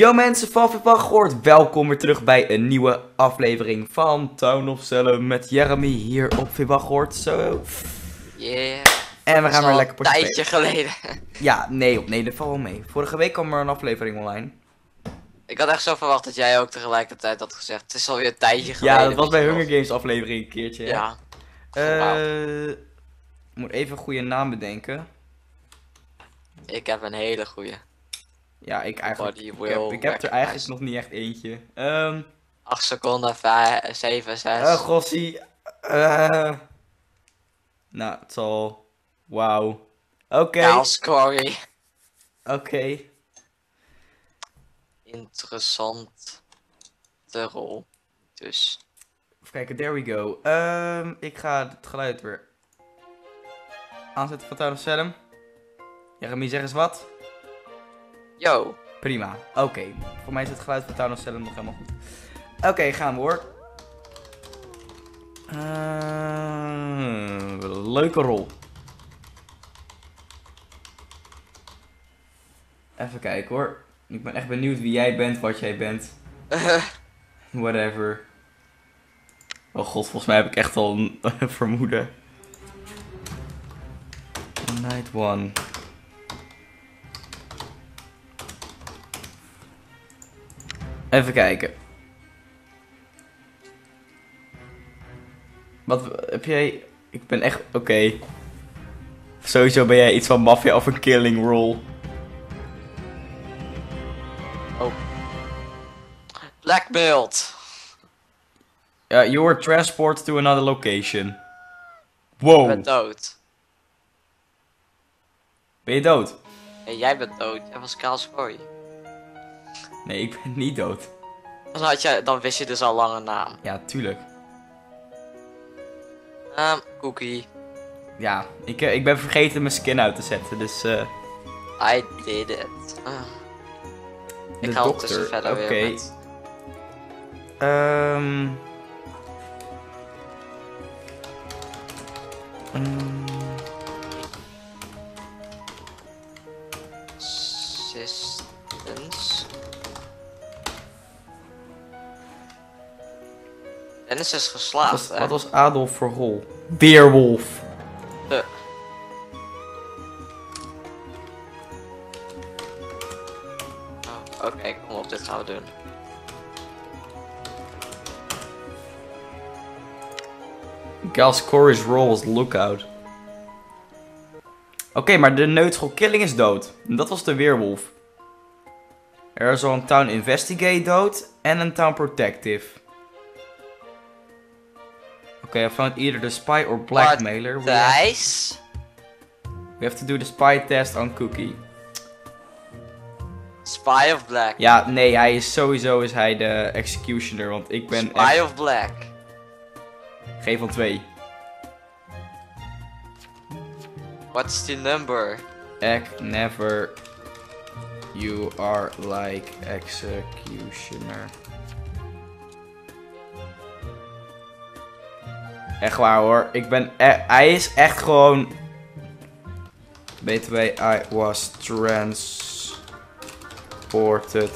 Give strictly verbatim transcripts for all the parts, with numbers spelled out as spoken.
Yo mensen van Vipag gehoord, welkom weer terug bij een nieuwe aflevering van Town of Salem met Jeremy hier op Vipag gehoord. Zo. Yeah. En we gaan weer lekker een tijdje geleden. Ja, nee, op nee, dat valt wel mee. Vorige week kwam er een aflevering online. Ik had echt zo verwacht dat jij ook tegelijkertijd had gezegd. Het is alweer een tijdje geleden. Ja, dat was bij weet je Hunger nog. Games aflevering een keertje. Hè? Ja. Eh, Ik moet even een goede naam bedenken. Ik heb een hele goeie. Ja, ik eigenlijk. Body Ik will heb, ik heb er recognize. eigenlijk nog niet echt eentje. Ehm acht seconden, vijf, zeven, zes. Uh, Gossie. Eh nou, het zal. Wauw. Oké. Chaos Quarry. Oké. Interessant. De rol. Dus. Even kijken, there we go. Ehm ik ga het geluid weer aanzetten van Town of Salem. Jeremy, zeg eens wat. Yo. Prima. Oké. Voor mij is het geluid van Town of Salem nog helemaal goed. Oké, gaan we hoor. Uh, leuke rol. Even kijken hoor. Ik ben echt benieuwd wie jij bent, wat jij bent. Whatever. Oh god, volgens mij heb ik echt al een vermoeden. Night one. Even kijken. Wat heb jij? Ik ben echt oké. Okay. Sowieso ben jij iets van maffia of een killing role. Oh. Blackmailed. Ja, you were transported to another location. Ik Wow. ben dood. Ben je dood? Nee, jij bent dood. Jij was Chaos Quarry. Nee, ik ben niet dood. Dan, had jij, dan wist je dus al lang een naam. Ja, tuurlijk. Ehm, Cookie. Ja, ik, uh, ik ben vergeten mijn skin uit te zetten, dus eh... I did it. Uh. De Ik ga ondertussen dokter, verder oké. weer met... Ehm... Mm, Assistance. Dennis is geslaagd, wat, was, hè? wat was Adolf voor rol? Weerwolf. De... Oh, oké, okay, kom op, dit gaan we doen. Gas Corey's role was lookout. Oké, okay, maar de neutral killing is dood. Dat was de weerwolf. Er is al een town investigate dood en een town protective. Oké, okay, I found either the spy or blackmailer. We have, Dice. we have to do the spy test on Cookie. Spy of Black. Ja, nee, hij is sowieso is hij de executioner, want ik ben Spy echt... of Black. Geen van twee. What's the number? Act never. You are like executioner. Echt waar hoor. Ik ben e hij is echt gewoon. B T W, I was transported.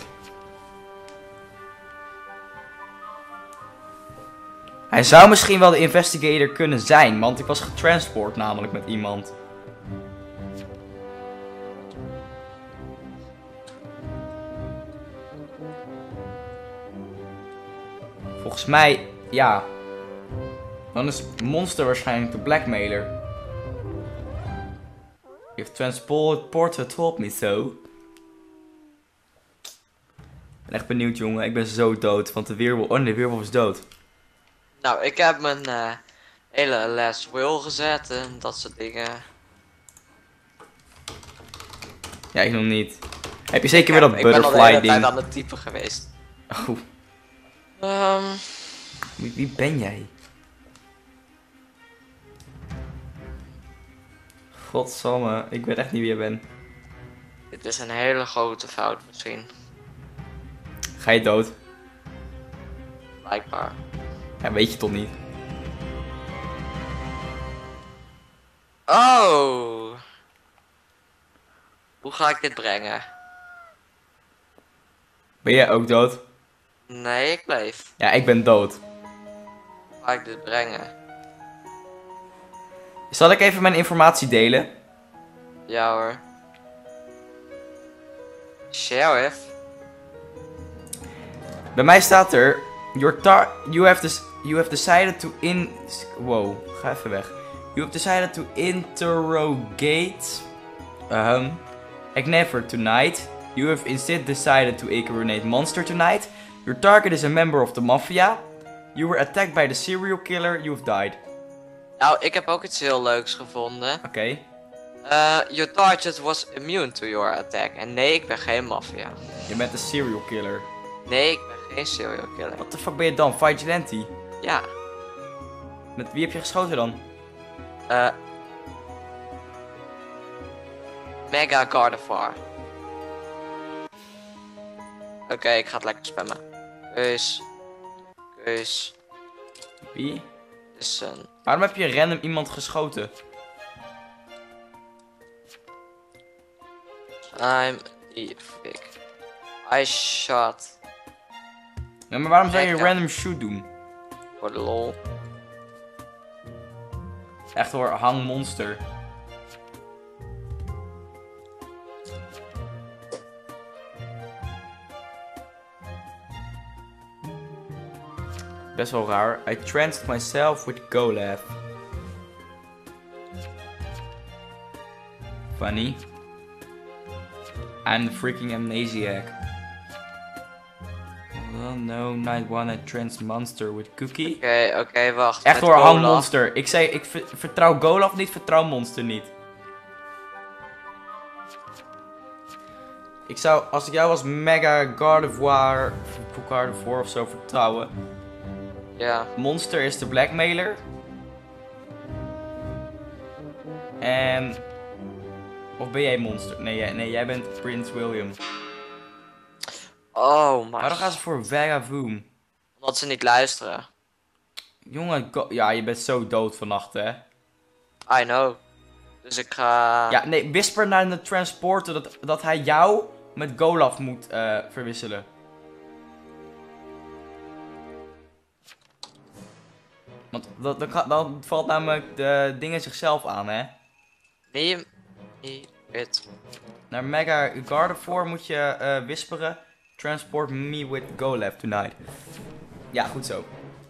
Hij zou misschien wel de investigator kunnen zijn, want ik was getransport namelijk met iemand. Volgens mij, ja. Dan is Monster waarschijnlijk de blackmailer. If transporter told me so. Ik ben echt benieuwd jongen, ik ben zo dood, want de weerwolf, oh nee, de weerwolf is dood. Nou, ik heb mijn uh, hele last will gezet en dat soort dingen. Ja, ik nog niet. Heb je zeker Ik weer heb- dat Ik ben al de butterfly hele tijd ding? aan het typen geweest. Oh, Ehm, wie, wie ben jij? Godsamme, ik weet echt niet wie jij bent. dit is een hele grote fout misschien. Ga je dood? Blijkbaar. Ja, weet je toch niet? Oh! Hoe ga ik dit brengen? Ben jij ook dood? Nee, ik leef. Ja, ik ben dood. Ga ik dit brengen? Zal ik even mijn informatie delen? Ja hoor. Sheriff? Bij mij staat er... Your tar you, have des you have decided to in... Wow, ga even weg. You have decided to interrogate... Um, Agnever tonight. You have instead decided to incriminate Monster tonight. Your target is a member of the Mafia. You were attacked by the serial killer. You have died. Nou, ik heb ook iets heel leuks gevonden. Oké. Okay. Uh, your target was immune to your attack. En nee, ik ben geen maffia. Je bent een serial killer. Nee, ik ben geen serial killer. Wat de fuck ben je dan? Vigilante? Ja. Met wie heb je geschoten dan? Uh, Mega Gardevoir. Oké, okay, ik ga het lekker spammen. Keus. Keus. Wie? Listen. Waarom heb je random iemand geschoten? I'm epic. I shot. Ja, maar waarom zou je Mega. random shoot doen? Voor de lol. Echt hoor, hang monster. Best wel raar. I tranced myself with Golaf. Funny. I'm the freaking amnesiac. Oh no, night one I tranced monster with Cookie. Oké, okay, oké, okay, wacht. Echt Met hoor, hang Golaf. monster. Ik zei, ik ver- vertrouw Golaf niet, vertrouw monster niet. Ik zou, als ik jou als Mega Gardevoir, Gardevoir of zo vertrouwen. Ja. Monster is de blackmailer. En... Of ben jij monster? Nee, jij, nee, jij bent Prince William. Oh my. Waarom gaan ze voor Vagavoom? Omdat ze niet luisteren. Jongen, go- ja, je bent zo dood vannacht, hè? I know. Dus ik ga... Ja, nee, whisper naar de transporter dat, dat hij jou met Golaf moet uh, verwisselen. Want dat, dat, kan- dan valt namelijk de dingen zichzelf aan, hè? Nee, niet wit. Naar Mega Gardevoir moet je uh, whisperen. Transport me with Golaf tonight. Ja, goed zo.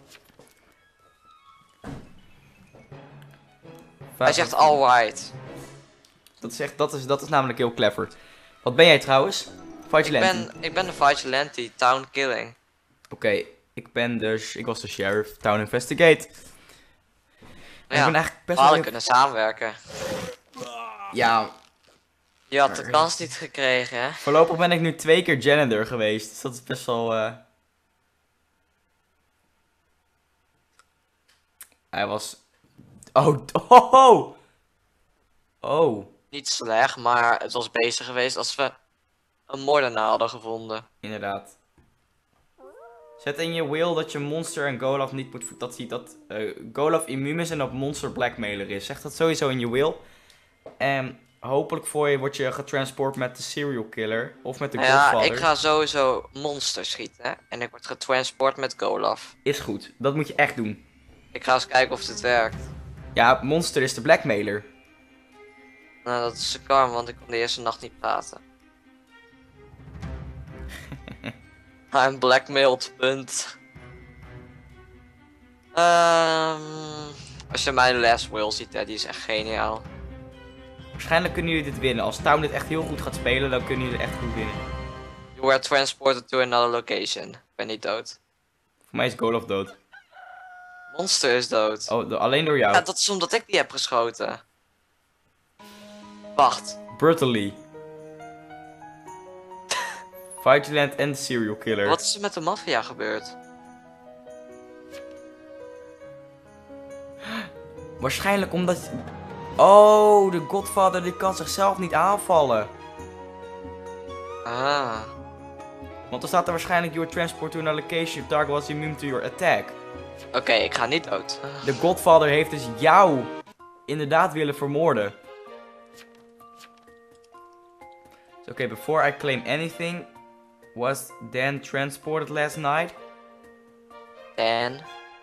Hij zegt alright. Dat is, echt, dat, is, dat is namelijk heel clever. Wat ben jij trouwens? Ik Vigilante. ben, ik ben de vigilante, town killing. Oké, okay, ik ben dus, ik was de sheriff, town investigate. En Ja, ik ben eigenlijk best we hadden wel... kunnen samenwerken. Ja, Je had de kans niet gekregen, hè? voorlopig ben ik nu twee keer janitor geweest. Dus dat is best wel... Uh... Hij was... Oh, oh, oh! Oh, Niet slecht, maar het was beter geweest als we een moordenaar hadden gevonden. inderdaad. Zet in je will dat je monster en Golaf niet moet... Dat ziet dat uh, Golaf immuun is en dat monster blackmailer is. Zeg dat sowieso in je will. En hopelijk voor je word je getransport met de serial killer. Of met de Nou ja, Godfather. ik ga sowieso monster schieten, hè? En ik word getransport met Golaf. Is goed, dat moet je echt doen. Ik ga eens kijken of dit werkt. Ja, monster is de blackmailer. Nou, dat is de karma, want ik kon de eerste nacht niet praten. I'm blackmailed, punt. Ehm, als je mijn last will ziet, hè, die is echt geniaal. Waarschijnlijk kunnen jullie dit winnen. Als Town dit echt heel goed gaat spelen, dan kunnen jullie echt goed winnen. You were transported to another location. Ik ben niet dood. Voor mij is Golaf dood. Monster is dood. Oh, do- alleen door jou. Ja, dat is omdat ik die heb geschoten. Wacht. Brutally. Vigilant en de serial killer. Wat is er met de maffia gebeurd? Waarschijnlijk omdat... Oh, de Godfather die kan zichzelf niet aanvallen. Ah. Want dan staat er waarschijnlijk your transport to a location. Your target was immune to your attack. Oké, okay, ik ga niet dood. De Godfather heeft dus jou inderdaad willen vermoorden. Oké, okay, before I claim anything, Was Dan transported last night? Dan.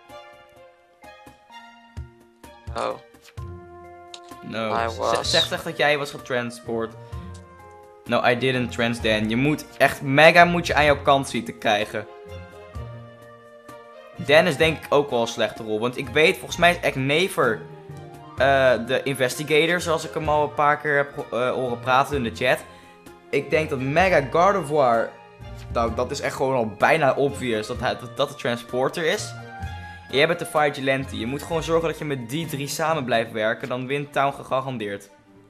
Oh. No. I Z- was. Zeg echt dat jij was getransport. No, I didn't trans Dan. Je moet echt mega moet je aan jouw kant zien te krijgen. Dan is denk ik ook wel een slechte rol. Want ik weet, volgens mij is Eknever uh, de investigator, zoals ik hem al een paar keer heb uh, horen praten in de chat. Ik denk dat Mega Gardevoir, nou dat is echt gewoon al bijna obvious dat hij dat, dat de transporter is. Jij bent de vigilante. Je moet gewoon zorgen dat je met die drie samen blijft werken, dan wint Town gegarandeerd.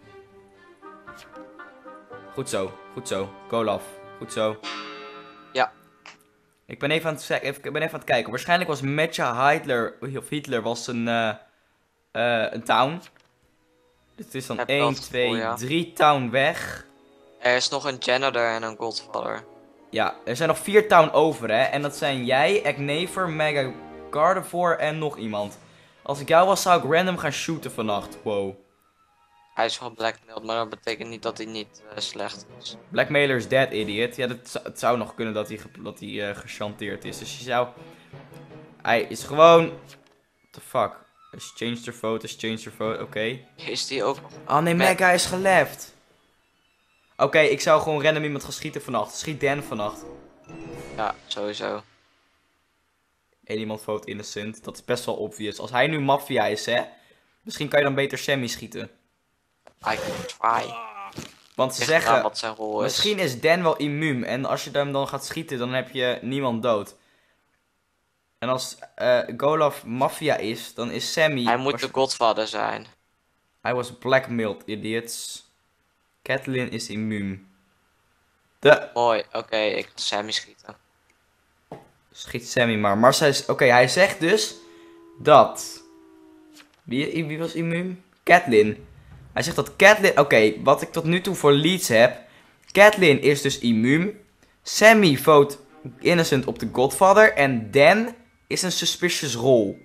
Goed zo, goed zo. Golaf, goed zo. Ja. Ik ben even aan het, ik ben even aan het kijken. Waarschijnlijk was Matcha Hitler, of Hitler was een, uh, uh, een town. Dus het is dan één, twee, drie town weg. Er is nog een janitor en een godfather. Ja, er zijn nog vier town over, hè. En dat zijn jij, Eknever, Mega Gardevoir en nog iemand. Als ik jou was, zou ik random gaan shooten vannacht. Wow. Hij is wel blackmailed, maar dat betekent niet dat hij niet uh, slecht is. Blackmailer is dead, idiot. Ja, dat, het zou nog kunnen dat hij, dat hij uh, gechanteerd is. Dus je zou... Hij is gewoon... What the fuck? Has changed their vote, has changed their vote, oké. Okay. Is die ook... Oh nee, Mega is geleft. Oké, okay, ik zou gewoon random iemand gaan schieten vannacht. Schiet Dan vannacht. Ja, sowieso. Eén iemand vote innocent. Dat is best wel obvious. Als hij nu maffia is, hè. Misschien kan je dan beter Sammy schieten. I can try. Want ze zeggen, wat zijn rol is. Misschien is Dan wel immuun. En als je hem dan gaat schieten, dan heb je niemand dood. En als uh, Golaf maffia is, dan is Sammy... Hij moet de godfather zijn. Hij was blackmailed, idiots. Catelyn is immuun. De... Mooi, oké, okay, ik kan Sammy schieten. Schiet Sammy maar. Maar zij is... Oké, okay, hij zegt dus dat... Wie, wie was immuun? Catelyn. Hij zegt dat Catelyn... Oké, okay, wat ik tot nu toe voor leads heb... Catelyn is dus immuun. Sammy vote innocent op de Godfather. En Dan is een suspicious role.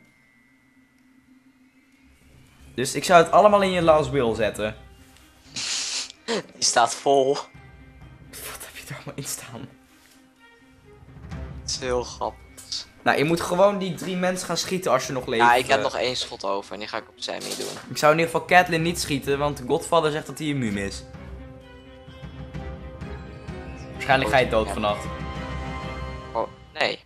Dus ik zou het allemaal in je last will zetten. Die staat vol. Wat heb je er allemaal in staan? Het is heel grappig. Nou, je moet gewoon die drie mensen gaan schieten als je nog leeft. Ja, ik heb uh... nog één schot over en die ga ik op Sammy doen. Ik zou in ieder geval Catelyn niet schieten, want de Godfather zegt dat hij immuun is. Waarschijnlijk ga je dood ja. vannacht. Oh, nee.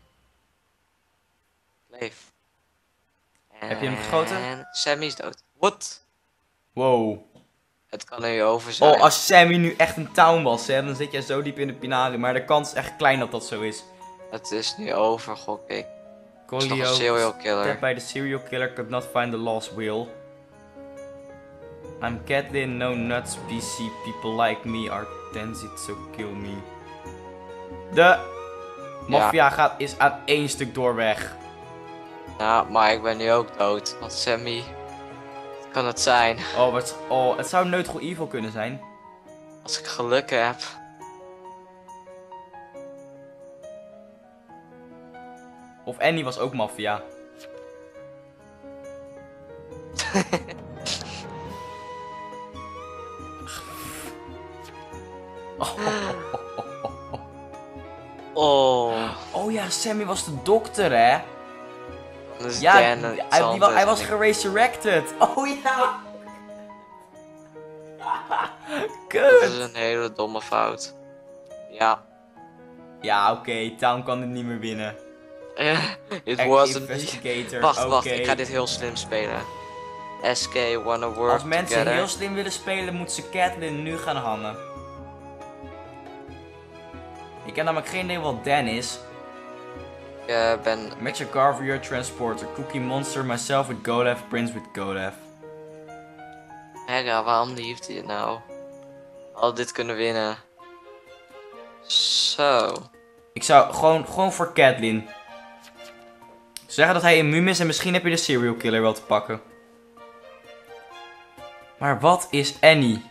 Leef. En... Heb je hem geschoten? En Sammy is dood. What? Wow. Het kan er nu over zijn. Oh, als Sammy nu echt een town was, hè, dan zit jij zo diep in de pinari. Maar de kans is echt klein dat dat zo is. Het is nu over, gok ik. Colio, een serial killer. By the serial killer could not find the lost will. I'm Catelyn, no nuts, P C. People like me are tensit, so kill me. De maffia ja. gaat is aan één stuk doorweg. Nou, maar ik ben nu ook dood. Want Sammy... Wat kan het zijn? Oh, wat, oh, het zou Neutral Evil kunnen zijn. Als ik geluk heb. Of Annie was ook maffia. oh, oh, oh, oh, oh. oh. Oh ja, Sammy was de dokter, hè? Dus ja, Dan, hij, hij, hij, hij was geresurrected. Oh ja. Kut. Dat is een hele domme fout. Ja. Ja, oké. Okay, Town kan dit niet meer winnen. It was investigator. Wacht, okay. wacht. Ik ga dit heel slim spelen. S K wanna work Als mensen together. heel slim willen spelen, moeten ze Catelyn nu gaan hangen. Ik heb namelijk geen idee wat Dan is. Ik uh, ben... Matcha Gardevoir, Transporter, Cookie Monster, myself with Golef, Prince with Golef. Hega, waarom heeft hij het nou? Al dit kunnen winnen. Zo. Ik zou gewoon, gewoon voor Catelyn. Zeggen dat hij immuun is en misschien heb je de serial killer wel te pakken. Maar wat is Annie?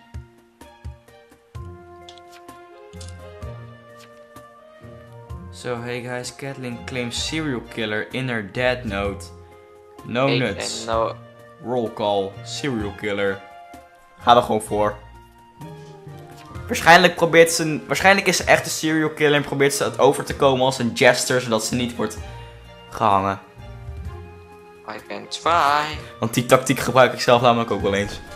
So hey guys, Catelyn claims serial killer in her dead note. No ik nuts. No. Roll call, serial killer. Ga er gewoon voor. Waarschijnlijk probeert ze... Waarschijnlijk is ze echt een serial killer en probeert ze het over te komen als een jester, zodat ze niet wordt gehangen. I can try. Want die tactiek gebruik ik zelf namelijk ook wel eens.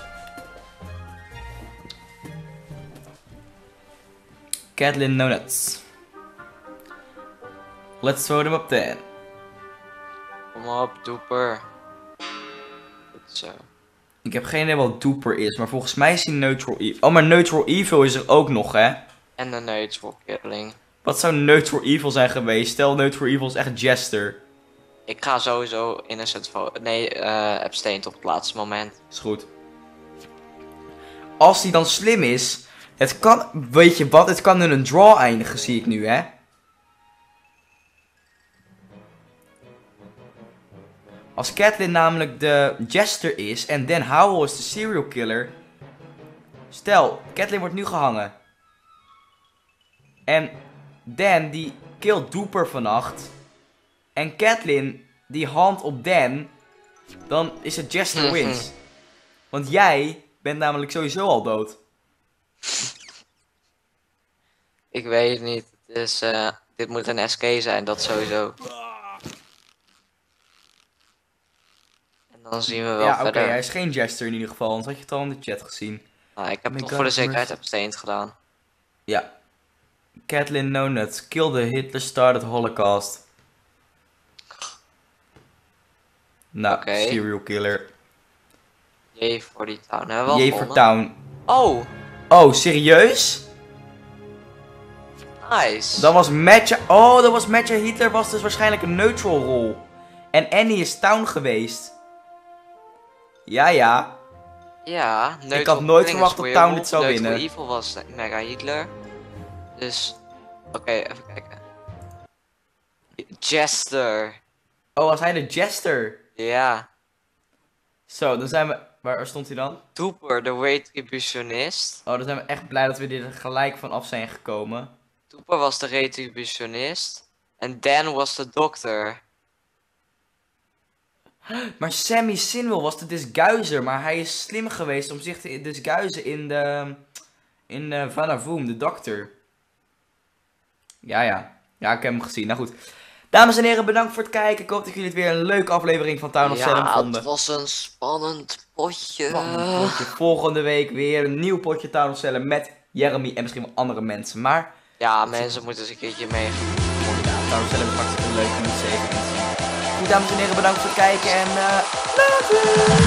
Kathleen No Nuts. Let's throw them up then. Kom op, Dooper. Goed zo. Ik heb geen idee wat Dooper is, maar volgens mij is hij Neutral Evil. Oh, maar Neutral Evil is er ook nog, hè? En de neutral killing. Wat zou Neutral Evil zijn geweest? Stel, Neutral Evil is echt Jester. Ik ga sowieso innocent voten. Nee, uh, abstained op het laatste moment. Is goed. Als hij dan slim is, het kan, weet je wat, het kan in een draw eindigen, zie ik nu, hè? Als Kathleen namelijk de jester is en Dan Howell is de serial killer. Stel, Kathleen wordt nu gehangen. En Dan die killt Dooper vannacht. En Kathleen die hand op Dan. Dan is het jester wins. Want jij bent namelijk sowieso al dood. Ik weet het niet. Dus uh, dit moet een S K zijn, dat sowieso. En dan zien we wel Ja, oké, verder. hij is geen jester in ieder geval, want had je het al in de chat gezien. Nou, ik heb My toch God, voor de zekerheid mercy. abstained gedaan. Ja. Kathleen No Nuts. Kill the Hitler started Holocaust. Nou, Oké. serial killer. Jee voor die town. Hebben we wel J voor gewonnen? Town. Oh, Oh, serieus? nice. Dan was Matcha... Oh, dat was Matcha Hitler was dus waarschijnlijk een neutral rol. En Annie is Town geweest. Ja, ja. Ja, Ik had nooit verwacht dat Town dit zou Neutral winnen. Evil was Mega Hitler. Dus, oké, even kijken. Jester. Oh, was hij de jester? Ja. Zo, dan zijn we... Waar stond hij dan? Dooper, de retributionist. Oh, dan zijn we echt blij dat we dit er gelijk van af zijn gekomen. Dooper was de retributionist. En Dan was de dokter. Maar Sammy Sinwell was de disguiser, maar hij is slim geweest om zich te disguisen in de... In de Vanavoom, de dokter. Ja, ja. Ja, ik heb hem gezien. Nou goed. Dames en heren, bedankt voor het kijken. Ik hoop dat jullie het weer een leuke aflevering van Town of Salem Ja, vonden. het was een spannend potje. Spannend potje. Volgende week weer een nieuw potje Town of Salem met Jeremy en misschien wel andere mensen. Maar Ja, mensen moeten eens een keertje mee. ja, Town of Salem is hartstikke leuk en niet zeker. Goed, dames en heren, bedankt voor het kijken en uh, later!